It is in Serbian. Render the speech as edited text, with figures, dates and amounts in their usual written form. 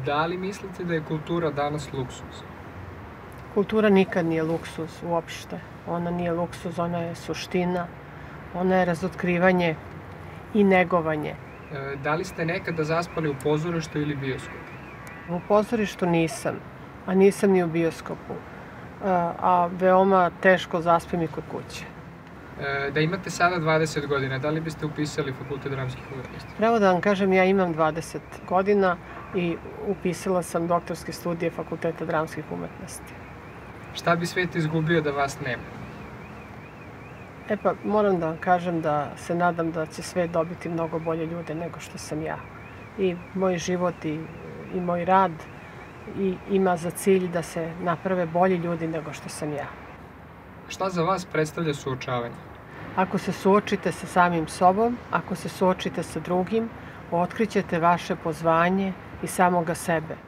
Da li mislite da je kultura danas luksuz? Kultura nikad nije luksuz uopšte. Ona nije luksuz, ona je suština, ona je razotkrivanje i negovanje. Da li ste nekada zaspali u pozorištu ili bioskopu? U pozorištu nisam, a nisam ni u bioskopu, a veoma teško zaspim i kod kuće. Da imate sada 20 godina, da li biste upisali Fakultet dramskih umetnosti? Pravo da vam kažem, ja imam 20 godina i upisala sam doktorske studije Fakulteta dramskih umetnosti. Šta bi svet izgubio da vas nema? Moram da vam kažem da se nadam da će svet dobiti mnogo bolje ljude nego što sam ja. I moj život i moj rad ima za cilj da se naprave bolji ljudi nego što sam ja. Šta za vas predstavlja suočavanje? Ako se suočite sa samim sobom, ako se suočite sa drugim, otkrićete vaše pozvanje i samoga sebe.